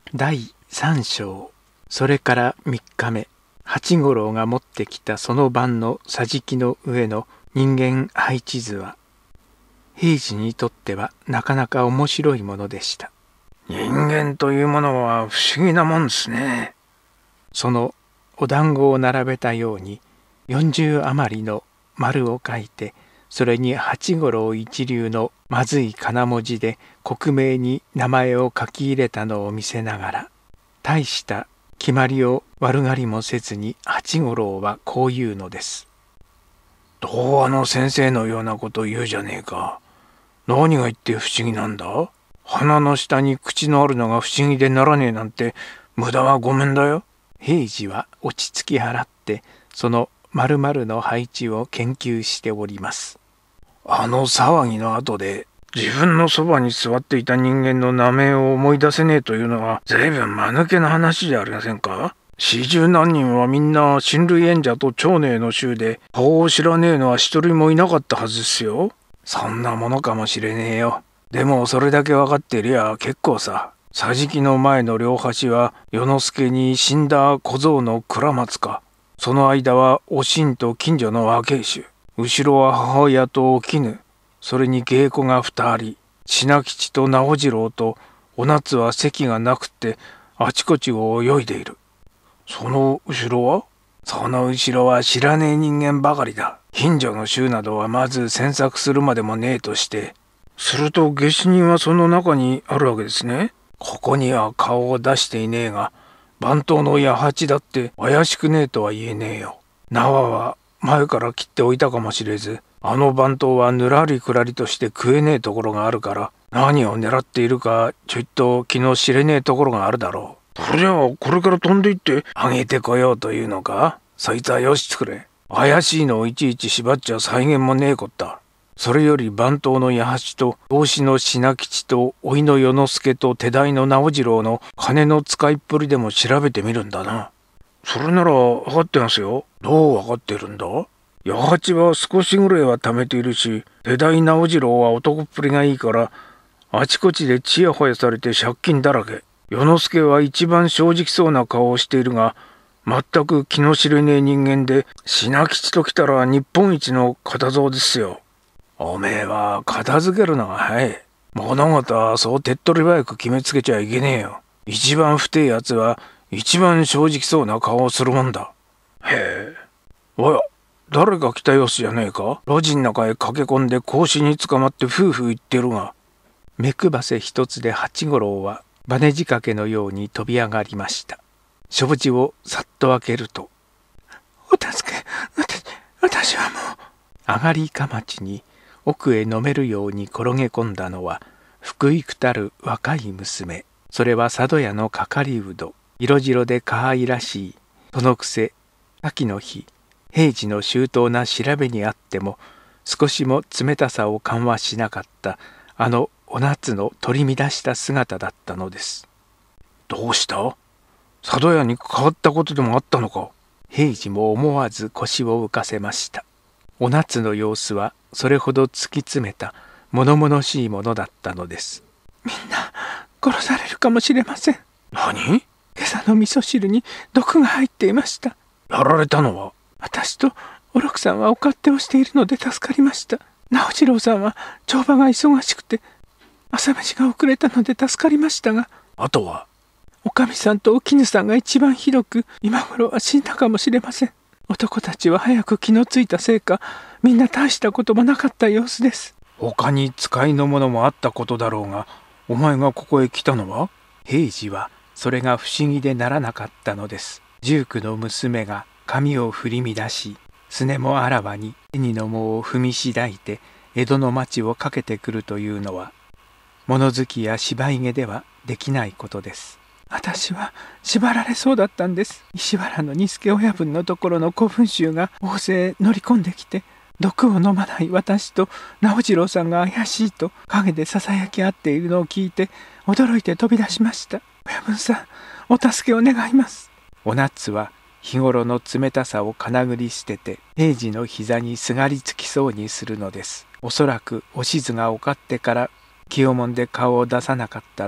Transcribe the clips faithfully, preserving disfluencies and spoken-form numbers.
だいさん章。それからみっかめ、八五郎が持ってきたその晩の桟敷の上の人間配置図は、平次にとってはなかなか面白いものでした。 人間というものは不思議なもんですね。 そのお団子を並べたようによんじゅう余りの丸を書いて、それに八五郎一流のまずい仮名文字で克明に名前を書き入れたのを見せながら、大した決まりを悪がりもせずに八五郎はこう言うのです。 童話の先生のようなこと言うじゃねえか。何が言って不思議なんだ？鼻の下に口のあるのが不思議でならねえなんて無駄はごめんだよ。 平次は落ち着き払ってその丸々の配置を研究しております。 あの騒ぎの後で自分のそばに座っていた人間の名前を思い出せねえというのは随分間抜けな話じゃありませんか。四十何人はみんな親類縁者と長寧の衆で顔を知らねえのは一人もいなかったはずですよ。そんなものかもしれねえよ。でもそれだけ分かってりゃ結構さ。桟敷の前の両端は与之助に死んだ小僧の倉松か。その間はおしんと近所の若い衆。後ろは母親とお絹。それに芸妓が二人。品吉と直次郎とお夏は席がなくってあちこちを泳いでいる。その後ろは？その後ろは知らねえ人間ばかりだ。近所の衆などはまず詮索するまでもねえとして。すると下手人はその中にあるわけですね。ここには顔を出していねえが、番頭の八八だって怪しくねえとは言えねえよ。縄は前から切っておいたかもしれず、あの番頭はぬらりくらりとして食えねえところがあるから、何を狙っているかちょいと気の知れねえところがあるだろう。そりゃあこれから飛んでいってあげてこようというのか。そいつはよしつくれ。怪しいのをいちいち縛っちゃ再現もねえこった。それより番頭の八八と同志の品吉と甥いの与之助と手代の直次郎の金の使いっぷりでも調べてみるんだな。それなら分かってますよ。どう分かってるんだ？八八は少しぐらいは貯めているし、手代直次郎は男っぷりがいいからあちこちでちやほやされて借金だらけ。与之助は一番正直そうな顔をしているが、全く気の知れねえ人間で、品吉ときたら日本一の固蔵ですよ。おめえは片付けるのが早い。物事はそう手っ取り早く決めつけちゃいけねえよ。一番不定やつは一番正直そうな顔をするもんだ。へえ。おや、誰か来た様子じゃねえか。路地の中へ駆け込んで格子に捕まって夫婦言ってるが。 目配せ一つで八五郎はバネ仕掛けのように飛び上がりました。障子をさっと開けると、 お助け、私、私はもう。 上がりかまちに奥へ飲めるように転げ込んだのは福育たる若い娘。それは佐渡屋のかかりうど。色白で可愛らしい。そのくせ秋の日平次の周到な調べにあっても少しも冷たさを緩和しなかったあのお夏の取り乱した姿だったのです。 どうした？佐渡屋に変わったことでもあったのか。 平次も思わず腰を浮かせました。お夏の様子はそれほど突き詰めた物々しいものだったのです。 みんな殺されるかもしれません。 何？ 今朝の味噌汁に毒が入っていました。 やられたのは？ 私とお六さんはお勝手をしているので助かりました。直次郎さんは帳場が忙しくて朝飯が遅れたので助かりましたが、 あとはおかみさんとお絹さんが一番ひどく、今頃は死んだかもしれません。男たちは早く気のついたせいか、みんな大したこともなかった様子です。 他に使いのものもあったことだろうが、お前がここへ来たのは？ 平次はそれが不思議でならなかったのです。十九の娘が髪を振り乱し、すねもあらわに紅の藻を踏みしだいて江戸の町を駆けてくるというのは、物好きや芝居毛ではできないことです。 私は縛られそうだったんです。石原の二助親分のところの古文衆が大勢乗り込んできて、毒を飲まない私と直次郎さんが怪しいと陰でささやき合っているのを聞いて驚いて飛び出しました。親分さん、お助けを願います。 お夏は日頃の冷たさをかなぐり捨てて平次の膝にすがりつきそうにするのです。おそらくおしずがおかってから清門で顔を出さなかったら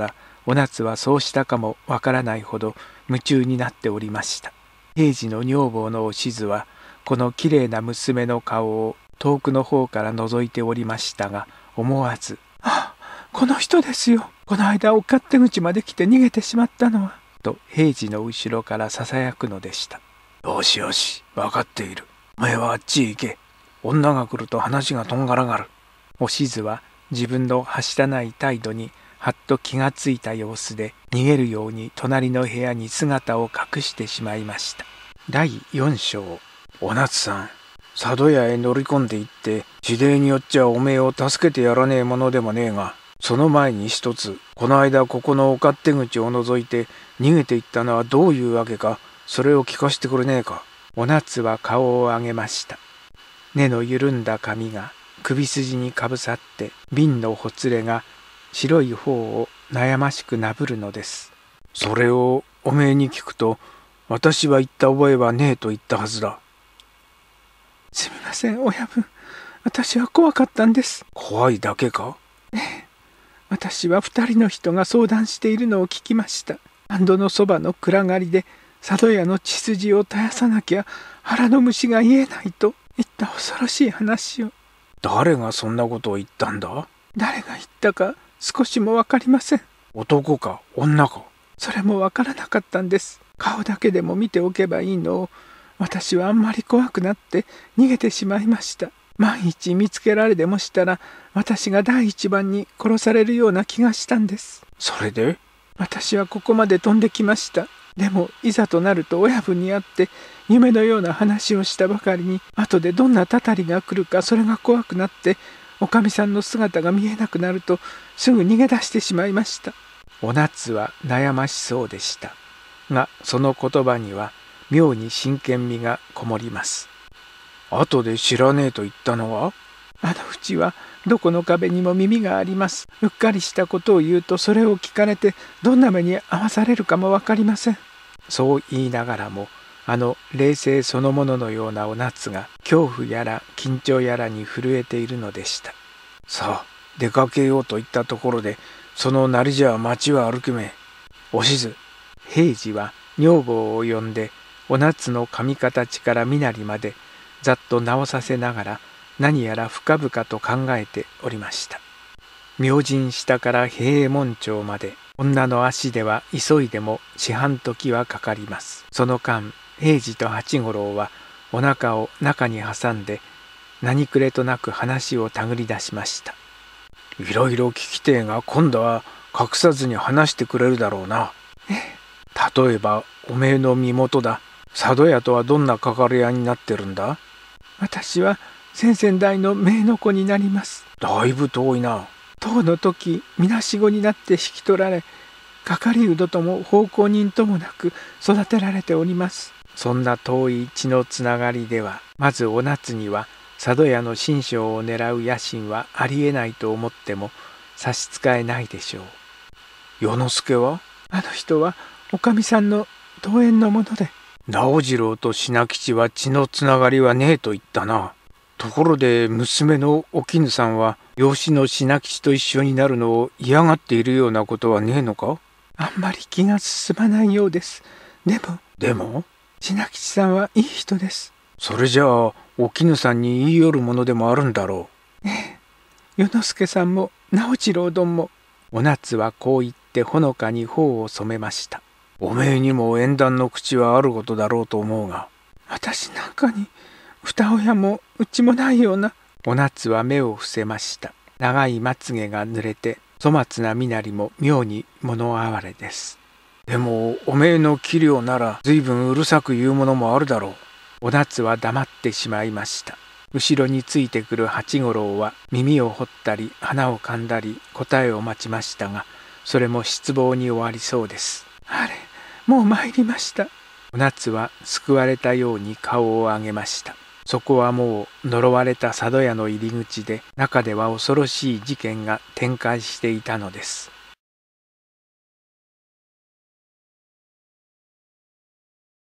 お夏はそうしたかもわからないほど夢中になっておりました。平次の女房のおしずはこのきれいな娘の顔を遠くの方から覗いておりましたが、思わず 「ああ、この人ですよ。この間お勝手口まで来て逃げてしまったのは」 と平次の後ろからささやくのでした。 よしよし、分かっている。お前はあっちへ行け。女が来ると話がとんがらがる。 おしずは自分のはしたない態度にはっと気がついた様子で、逃げるように隣の部屋に姿を隠してしまいました。だいよん章。 お夏さん、佐渡屋へ乗り込んでいって、地霊によっちゃおめえを助けてやらねえものでもねえが、その前に一つ、この間ここのお勝手口を覗いて逃げていったのはどういうわけか、それを聞かせてくれねえか。 お夏は顔を上げました。根の緩んだ髪が首筋にかぶさって、鬢のほつれが白い方を悩ましくなぶるのです。 それをおめえに聞くと、私は言った覚えはねえと言ったはずだ。 すみません、親分。私は怖かったんです。 怖いだけか？ ええ。私は二人の人が相談しているのを聞きました。安堵のそばの暗がりで佐渡屋の血筋を絶やさなきゃ腹の虫が癒えないといった恐ろしい話を。 誰がそんなことを言ったんだ？ 誰が言ったか少しも分かりません。 男か女か？ それも分からなかったんです。顔だけでも見ておけばいいのを、私はあんまり怖くなって逃げてしまいました。万一見つけられでもしたら、私が第一番に殺されるような気がしたんです。 それで？ 私はここまで飛んできました。でもいざとなると親分に会って夢のような話をしたばかりに、後でどんなたたりが来るかそれが怖くなって、おかみさんの姿が見えなくなるとすぐ逃げ出してしまいました。 お夏は悩ましそうでした。がその言葉には妙に真剣味がこもります。 後で知らねえと言ったのは？ あのうちはどこの壁にも耳があります。うっかりしたことを言うとそれを聞かれてどんな目に遭わされるかも分かりません。 そう言いながらも、あの冷静そのもののようなお夏が恐怖やら緊張やらに震えているのでした。 さあ出かけようと言ったところで、そのなりじゃ町は歩けめえ。おしず。 平次は女房を呼んで、お夏の髪形から身なりまでざっと直させながら、何やら深々と考えておりました。明神下から平右衛門町まで、女の足では急いでも四半時はかかります。その間、平次と八五郎はお腹を中に挟んで、何くれとなく話をたぐり出しました。 いろいろ聞きてえが、今度は隠さずに話してくれるだろうな。 ええ。 例えばおめえの身元だ。佐渡屋とはどんな関わり合いになってるんだ？ 私は先々代の姪の子になります。 だいぶ遠いな。 唐の時みなしごになって引き取られ、かかりうどとも奉公人ともなく育てられております。 そんな遠い血のつながりでは、まずお夏には佐渡屋の身上を狙う野心はありえないと思っても差し支えないでしょう。 与之助は？ あの人はおかみさんの遠縁のもので。 直次郎と品吉は血のつながりはねえと言ったな。ところで娘のお絹さんは養子の品吉と一緒になるのを嫌がっているようなことはねえのか？ あんまり気が進まないようです。でもでも品吉さんはいい人です。 それじゃあお絹さんに言い寄るものでもあるんだろう。ええ。与之助さんも直次郎どんも。 お夏はこう言ってほのかに頬を染めました。 おめえにも縁談の口はあることだろうと思うが。 私なんかに二親もうちもないような。 お夏は目を伏せました。長いまつげが濡れて、粗末な身なりも妙に物哀れです。 でもおめえの器量なら随分うるさく言うものもあるだろう。 お夏は黙ってしまいました。後ろについてくる八五郎は耳を掘ったり鼻をかんだり答えを待ちましたが、それも失望に終わりそうです。 あれ、もう参りました。 お夏は救われたように顔を上げました。そこはもう呪われた佐渡屋の入り口で、中では恐ろしい事件が展開していたのです。